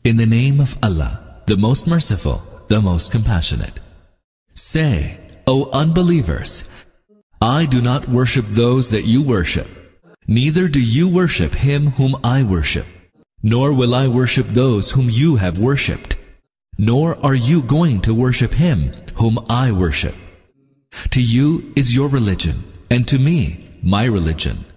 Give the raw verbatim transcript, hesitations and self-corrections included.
In the name of Allah, the most merciful, the most compassionate. Say, O unbelievers, I do not worship those that you worship, neither do you worship him whom I worship, nor will I worship those whom you have worshipped, nor are you going to worship him whom I worship. To you is your religion, and to me my religion.